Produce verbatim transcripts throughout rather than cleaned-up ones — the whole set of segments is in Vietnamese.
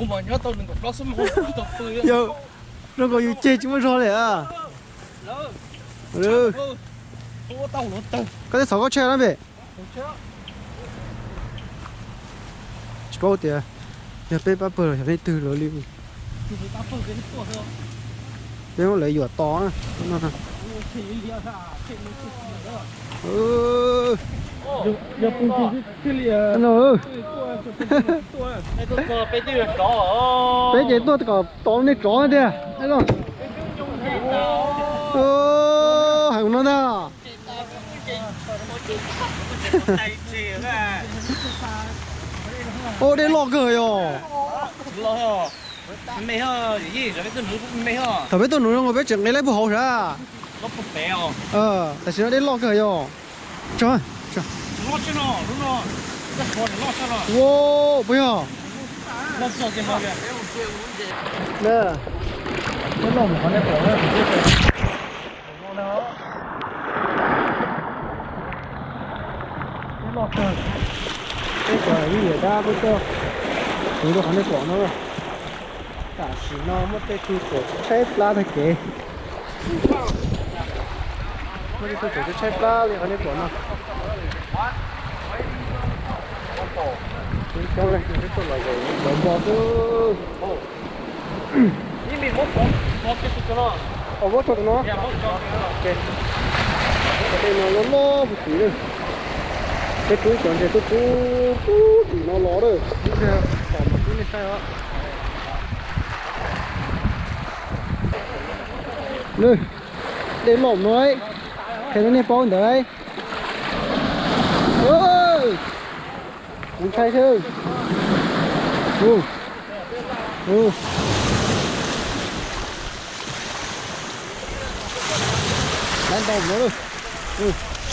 Ủa mà nhớ tôi đừng có plus một tập tôi. Yo, nó có yêu chơi chứ mà rồi à? Ừ. Ủa tao nó tao. Có thể sáu có chơi lắm vậy. Chỉ bao tiền. Giờ bé ba bờ rồi, từ rồi liền. Bé nó lấy vừa to nữa. Nó nè. Ừ. Giờ bung cái cái lìa. Nó. Cái tôi có bé chơi chó. Bé chơi tôi có to này chó đấy. Đấy không? Ô, hay nó đó. Ô, đây lọ cười rồi. Lọ. Mày hả? Gì rồi cái núi mày hả? Thằng bé tôi nói nó bé chẳng lấy lấy bù hậu ra. Nó không bé à? Ờ, tại sao đây lọ cười rồi? Trời, trời. Lọ chứ nó, đúng rồi. Rất khó để lọ cho nó. Wow, bây giờ. Lọ sao cái mà kìa? Nè. Cái lọ một con này bỏ ra. Cái lọ cười. Cái cười gì vậy ta bây giờ? Chúng tôi không thể bỏ nó rồi. Cả sĩ nó mất cái thứ của chép lá thôi kìa. Mất cái thứ của chép lá thì không thể bỏ nó. Cái này cái tôi là rồi, đừng bỏ cứ. Đi mình mốt mốt mốt cái cho nó. Ồ, mốt cho nó. Dạ mốt cho nó. Ok. Cái này nó lo một tí rồi. Cái túi còn cái túi túi thì nó ló rồi. Còn một túi này sao đó. Đây, để lỏng nó ấy. Thế nó này bón đấy. Ôi, muốn say chứ? Ừ, ừ. Đánh bóng nó rồi. Ừ.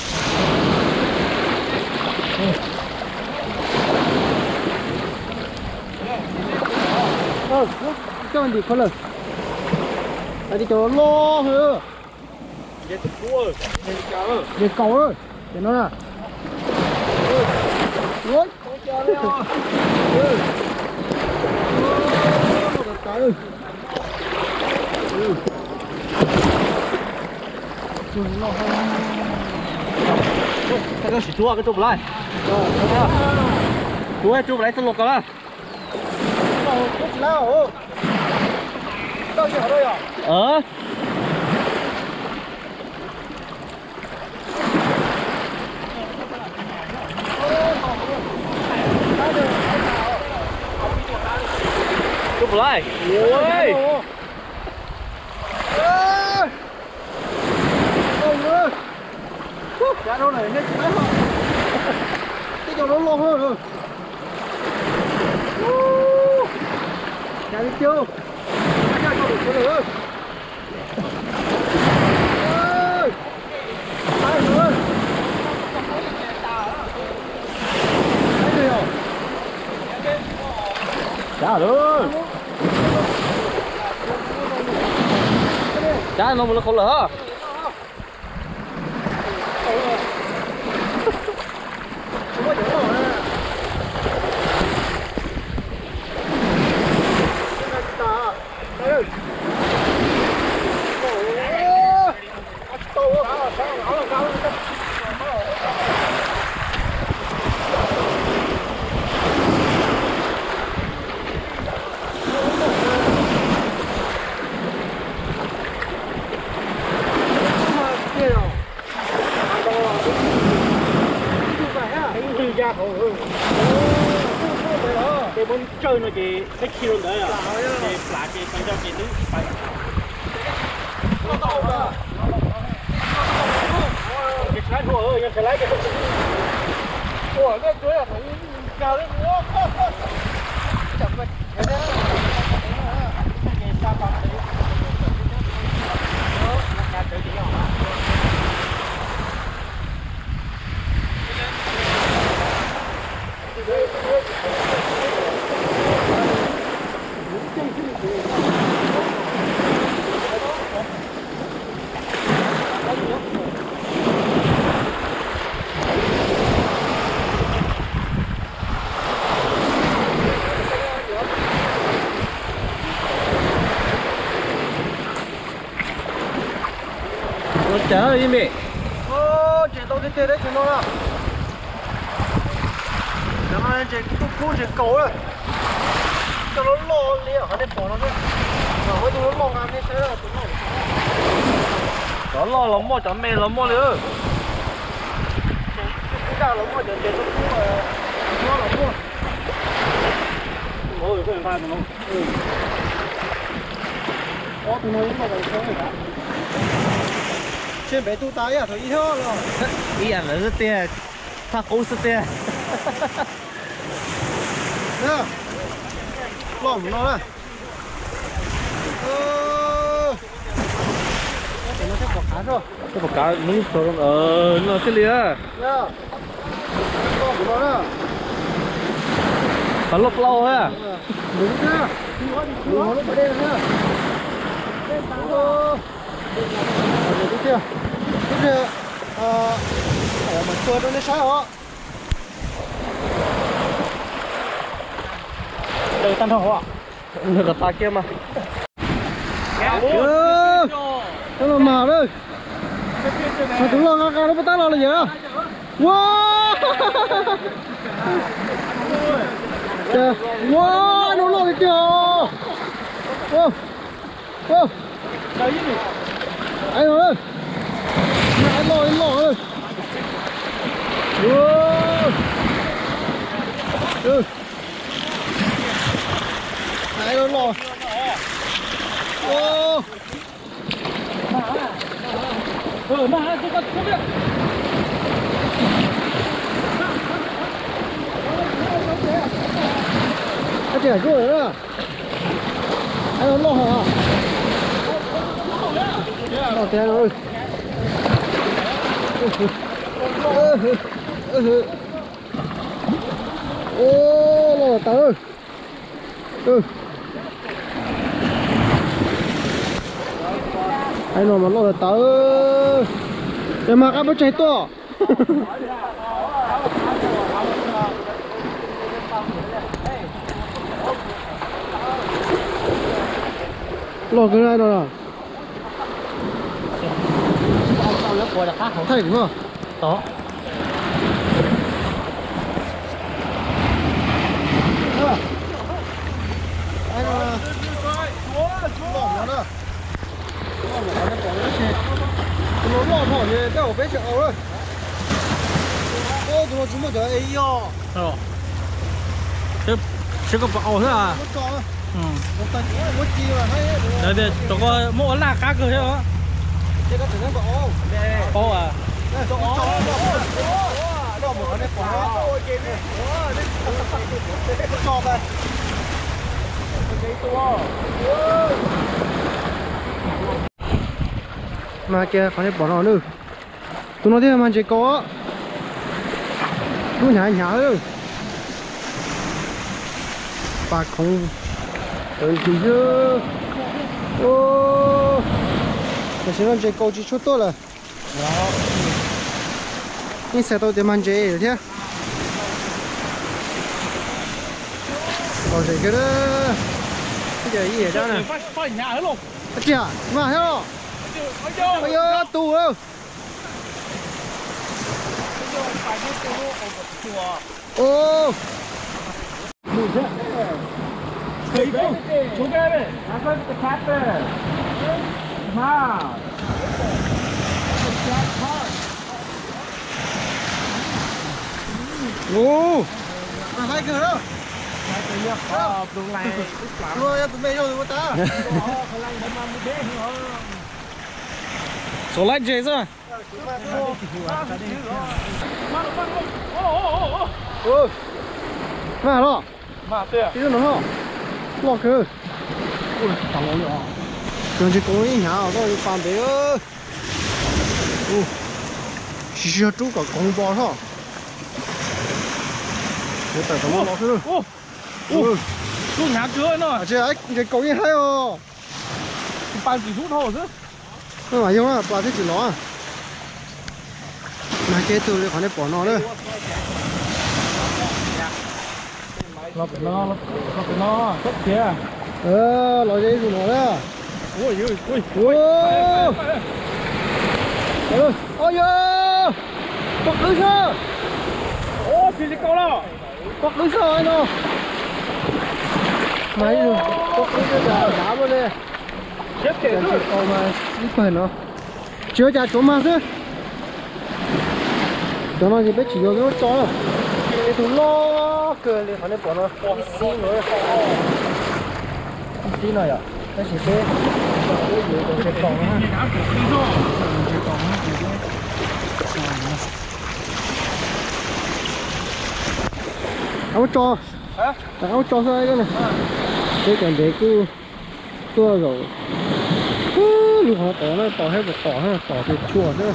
Ờ, cho mình đi con lần. Đây đi cho nó lo hả? Để tôi cua, để chờ. Để cầu rồi, để nó là. Ui, Chờ đi à. ừ. Trời ơi. Ừ. Cái đó chỉ chua cái chụp lại. Rồi, Chua chụp lại xong lột cả là. chút nào. Đâu ở đây à? Ờ. Chụp lại. Ôi. Dạ đâu này hết mấy hả? Cái chỗ nó lo hơn rồi. Nhà đi chưa? Nhà cho được cái này ơi. Ơi. Ai rồi? Cái gì hả? Trả rồi. Trả nó một không lỡ. Cái bốn chơi nó chỉ cái kilo đấy à? Cái lá cái bây giờ cái thứ phải. Cái trái thua ơi, nhưng cái lấy cái. Ủa cái chuối là phải cao đấy. Chậm vậy. Thế đấy. Cái sao bằng đấy. Đó, là cái gì hả? nó chả đi mẹ. Ô, chị đâu đi tiền đấy chị nó nào. Cảm ơn chị cũng cũng chị cầu rồi. Cho nó lo liền, hắn đi bỏ nó đi. Rồi mới tụi nó lo ngang đi thế là tụi nó. Đó lo lắm mà chẳng mẹ lắm mà nữa. Cái cao lắm mà chị chị nó cũng là nó lắm mà. Ôi, cái này nó. Ừ. Ô, tụi nó cũng mà vậy thế hả? Trên bé tu tái à, thôi ít hơn rồi. Ý ăn là rất tiền. Thằng cố rất tiền. Nè. Lỏng nó này. Ơ. Nó sẽ bỏ cá rồi. Cái bọc cá nó rồi ờ nó cái lìa. Nè. Lỏng nó nè. Nó lốc lâu ha. Đúng chưa? Đúng nó lúc ở đây nữa. Ơ. Đúng chưa? Đúng chưa? Ờ. Ở mà cưa nó lên sai hả? Đây tan thọ ạ. Nó gặp ta kia mà. Ừ. Nó là mà đây. Mà chúng lo ngang nó bắt ta lo là gì đó. Wow. Kìa. Wow, nó lo cái kìa. Wow. Wow. Anh ơi. Anh lo, anh lo ơi. Wow. Ừ. Anh nó lo. Wow. Ừ mà tôi có không biết. Anh trẻ rồi đó. Anh nó lo hả? Lo tiền rồi. Ô, lo tao ơi. Ừ. Anh nó mà lo là tao ơi. Để mà các bác chạy to. Lo cái này rồi. Tao lớp của là khác không? Thành không? Đó. Anh nó lỏng nó đó. Lỏng nó nó bỏ nó chết. Nó lỏng bỏ thì cái ổ bé chợ rồi. Ô, tụi nó chúng một giờ ấy yo. Ờ. Chứ chứ có bảo thế à? Nó cho. Ừ. Một tấn một chi mà hay. Đây đây, tôi có mua là cá cơ thế đó. Đây có thể nó bỏ. Ô à. Đây cho nó cho một cái bỏ. Cho về. Mà kia phải bỏ nó nữa. Tụi nó thế mà chỉ có. Nó nhả nhả thôi. Bà không. Ừ thì chứ. Ô. Cái gì nó chỉ câu chỉ chút tốt là. Nhưng sẽ tôi tìm ăn chế rồi thế. Còn gì cái đó. Bây giờ gì ở đó nè. Phải nhà hết luôn. Chà, mà hết rồi. Bây giờ tù đâu. Ô. Chú cái này. Nó có cái cát này. Ha. Ô. À, hai cửa đâu. Ờ, đường này. Rồi, tụi mày đâu rồi ta. Số lạnh chế rồi. Ừ. Mà lo. Mà tiền. Cái nó lo. Lo cơ. Ui, thằng nó nhỏ. Đừng chỉ có ý nhà ở đó phàm bé ơi. Ừ. Chỉ chú cả con bò thôi. Để tại nó lo thôi. Ô. Ô. Chú nhà chưa nó. À, chứ ấy, cái cậu như hay rồi. Bạn chỉ rút hồ chứ. Nó mà không á, bà thích chỉ nó à. Mà cái từ này phải bỏ nó nữa. Lọc nó, lọc nó, tốt kìa. Ờ, nói dây của nó đó. Ui, ui, ui. Ui. ơi ôi giời bọc lưới sao ô thì câu đó bọc lưới sao anh nó mấy rồi bọc lưới sao đá vào đây chết cái rồi gì câu mà ít phần nó chưa trả chỗ mà chứ chỗ nó thì biết chỉ có cái chó cái tụi lo cơ thì họ nên bỏ nó ít xí nữa ít xí này à cái gì thế cái gì còn sẽ còn ha sẽ còn ha áo cho áo cho sao cái này cái còn để cứ tua rồi lúc họ tỏ nó tỏ hết một tỏ ha tỏ thì chua nữa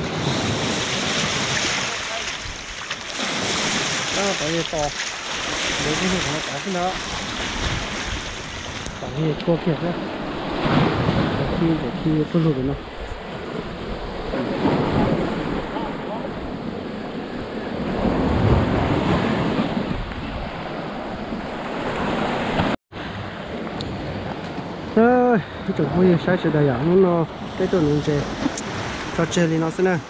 đó tỏ gì tỏ để cái gì họ tỏ cái đó tỏ gì chua thiệt nhá để khi để khi phân lụt nó rồi cái chỗ vui sai sự đại dạng nó cái chỗ nông chế cho chơi thì nó sẽ nè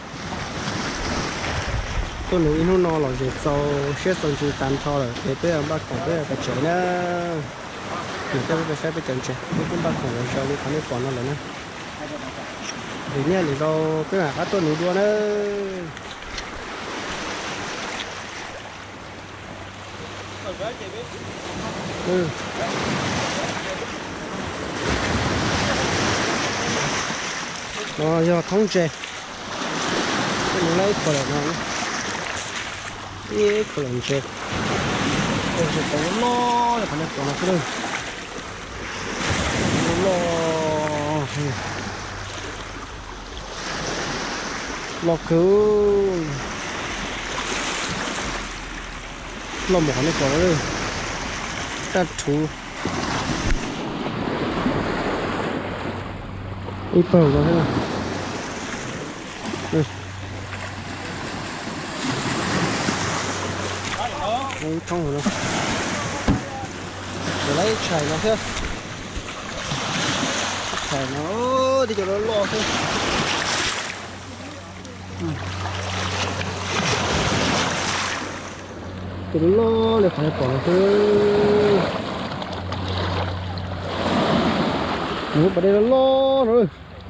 tôi nói nó nó là gì sau sẽ xong chỉ tan cho rồi để bây giờ bắt còn bây giờ phải chơi nữa thì tôi phải sẽ phải chơi chơi cái cũng bắt còn rồi cho nó còn còn nó lại nữa thì nha thì đâu cái là các tôi nói đùa nữa ừ nó do thống chế cái nó lấy của nó ये 그런 제 어제 너무 많이 보나 그래 너무 로크 너무 많이 보나 따투 이뻐 이거 해라 lấy thông rồi đâu để lấy chảy nó thế chảy nó đi cho nó lo thôi cho nó lo để phải bỏ thôi nếu ở đây nó lo rồi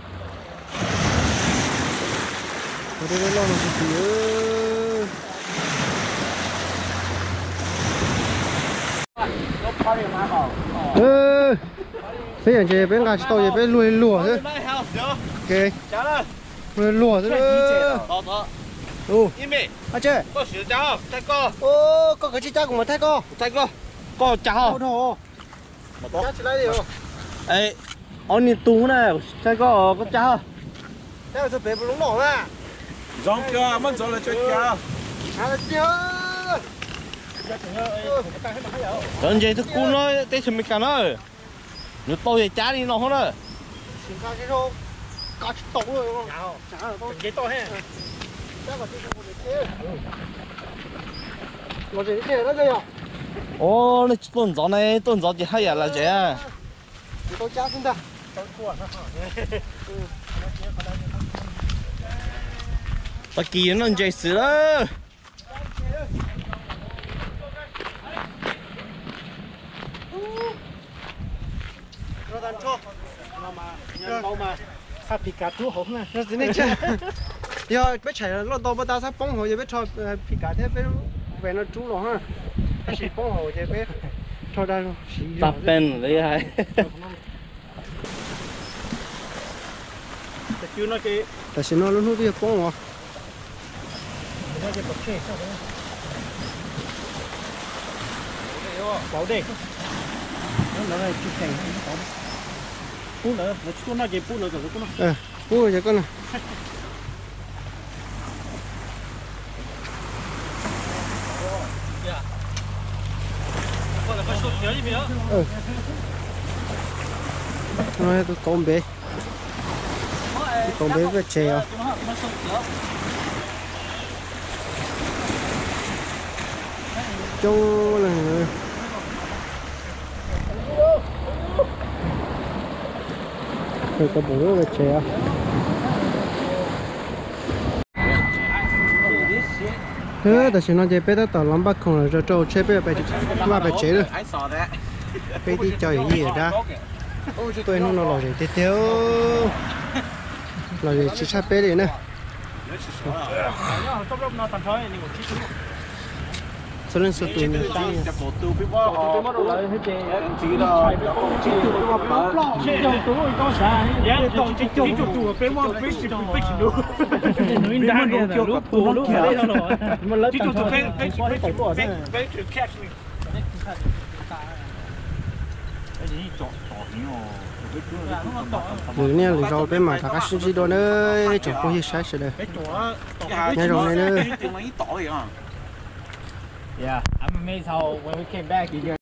ở đây nó lo nó gì nữa ừ thế là chị bên gà tàu chị bên nuôi lùa chứ ok nuôi lùa chứ ừ à chứ ô có cái chi cha của mình thay co thay co co chào đồ cha chỉ lấy đi không ấy ông nhìn tú này thay co có chào thế là tôi bé bún nổ ra giống chưa mất rồi là chơi chào à là chưa Còn gì thức cún nó tê chừng mình cả nó nếu tôi thì chá đi nó không đó xin ca cái rô cá chút tổng rồi không chả là tôi cái to hết chắc là tôi không được thế nó gì thế nó gì à ô nó tuần gió này tuần gió thì hay à là gì à tôi chá xin ta ta kia nó chơi sữa đó nó đang cho nó mà nó mà phát bị cả chú hổng này nó gì này chứ giờ biết chạy nó to bắt ta sắp bông hồ giờ biết cho bị cả thế biết về nó chú rồi ha cái gì bông hồ giờ biết cho đây tập bên đấy hay chứ nó cái tại sao nó luôn bây giờ bông hồ bảo đi nó là chút thành bún nữa nó chút nó gì bún nữa rồi bún ờ bún rồi con này ừ nói tôi con bé con bé với chè chung là rồi có bố với chè Hứa ta chỉ nói về bé đó tao lắm bắt không là cho trâu chế bé bé qua bé chế rồi. Bé đi chơi gì ra? Tôi nó nó rồi thì theo rồi chỉ sát bé này nè. Số lượng số tuổi này tăng. Rồi nè, rồi bên mà thằng các sinh viên đó nữa, chọn công việc sai sự đấy. Nghe rồi này nữa. Yeah, I'm amazed how when we came back, you